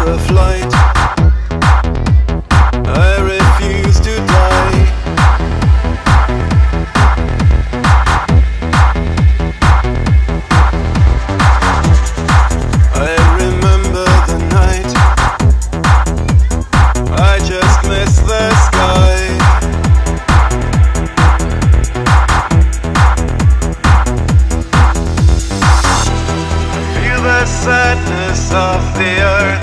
of light. I refuse to die. I remember the night. I just miss the sky. Feel the sadness of the earth,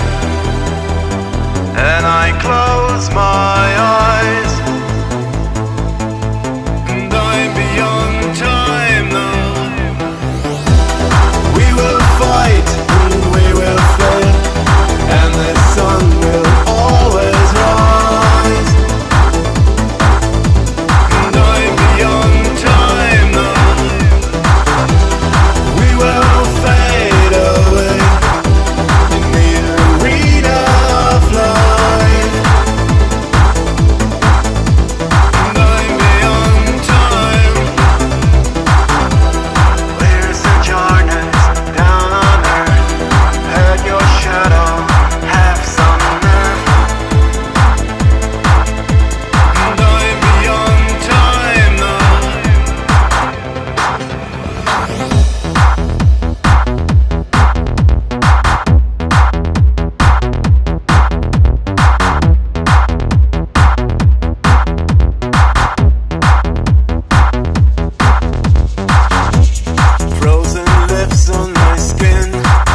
and I close my eyes, and I'm beyond time now. We will fight and we will fail, and the sun will always rise, and I'm beyond time now. We will fade away in the arena of life, and I'm beyond time. We're sojourners down on earth. Heard your shadow, have some nerve, and I'm beyond time now. Frozen lips on my skin,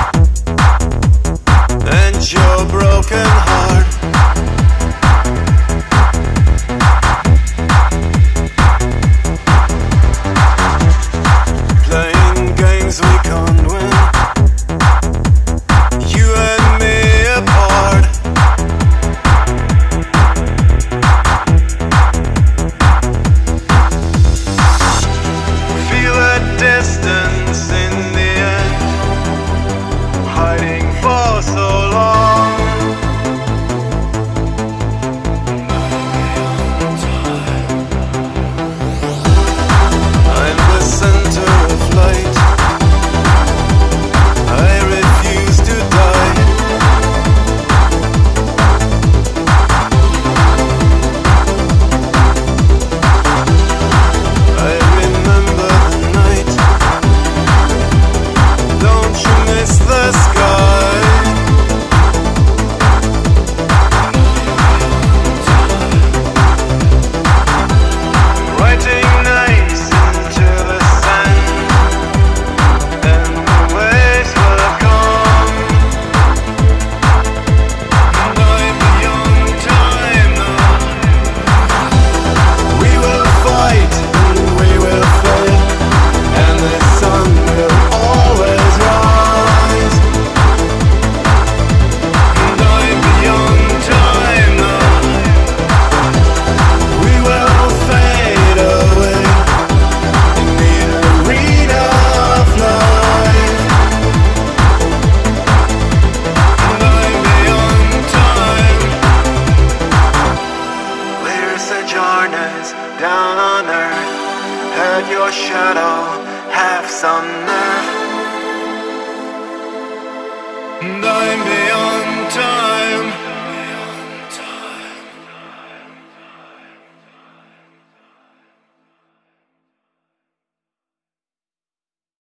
and your broken heart. Playing games we can't win, you and me apart. Feel a distance in the end, hiding for so long. I'm the center of light. I refuse to die. I remember the night. Don't you miss the sky? Writing names into the sand, and the waves will come, and I'm beyond time now. We will fight and we will fail, and the sun will always rise, and I'm beyond time now. We will fade away in the arena of life, and I'm beyond time. We're sojourners down on earth. Heard your shadow, have some nerve, and I'm beyond